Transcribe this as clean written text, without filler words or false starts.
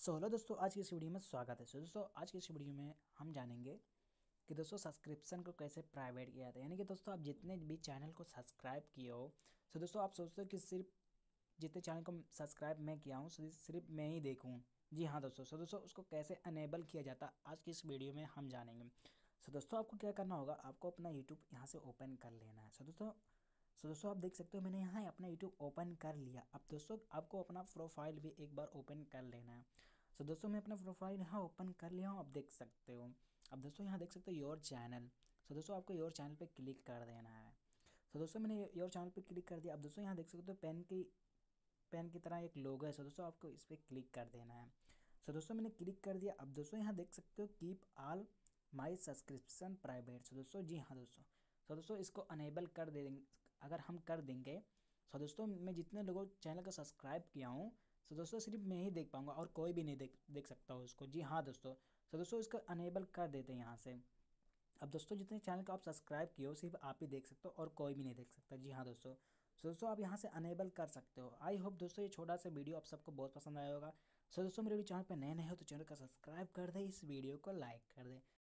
Hello दोस्तों, आज की इस वीडियो में स्वागत है। दोस्तों आज की इस वीडियो में हम जानेंगे कि दोस्तों सब्सक्रिप्शन को कैसे प्राइवेट किया जाता है। यानी कि दोस्तों आप जितने भी चैनल को सब्सक्राइब किए हो, सो दोस्तों आप सोचते हो कि सिर्फ जितने चैनल को सब्सक्राइब मैं किया हूँ सिर्फ मैं ही देखूँ। जी हाँ दोस्तों। सो दोस्तों उसको कैसे अनेबल किया जाता है आज की इस वीडियो में हम जानेंगे। सो दोस्तों आपको क्या करना होगा, आपको अपना यूट्यूब यहाँ से ओपन कर लेना है। सो दोस्तों आप देख सकते हो मैंने यहाँ अपना यूट्यूब ओपन कर लिया। अब दोस्तों आपको अपना प्रोफाइल भी एक बार ओपन कर लेना है। सो दोस्तों मैं अपना प्रोफाइल यहाँ ओपन कर लिया हूँ, आप देख सकते हो। अब दोस्तों यहाँ देख सकते हो योर चैनल। सो दोस्तों आपको योर चैनल पे क्लिक कर देना है। सो दोस्तों मैंने योर चैनल पे क्लिक कर दिया। अब दोस्तों यहाँ देख सकते हो पेन की तरह एक लोगो है। सो दोस्तों आपको इस पर क्लिक कर देना है। सो दोस्तों मैंने क्लिक कर दिया। अब दोस्तों यहाँ देख सकते हो keep all my subscription private. So दोस्तों जी हाँ दोस्तों। सो दोस्तों इसको अनेबल कर देंगे। अगर हम कर देंगे, सो दोस्तों मैं जितने लोगों चैनल को सब्सक्राइब किया हूँ, सो दोस्तों सिर्फ मैं ही देख पाऊंगा और कोई भी नहीं देख सकता हो उसको। जी हाँ दोस्तों। सो दोस्तों इसको अनेबल कर देते हैं यहाँ से। अब दोस्तों जितने चैनल को आप सब्सक्राइब किए हो सिर्फ आप ही देख सकते हो और कोई भी नहीं देख सकता। जी हाँ दोस्तों। सो दोस्तों आप यहाँ से अनेबल कर सकते हो। आई होप दोस्तों ये छोटा सा वीडियो आप सबको बहुत पसंद आया होगा। सो दोस्तों मेरे भी चैनल पर नए नए हो तो चैनल का सब्सक्राइब कर दें, इस वीडियो को लाइक कर दें।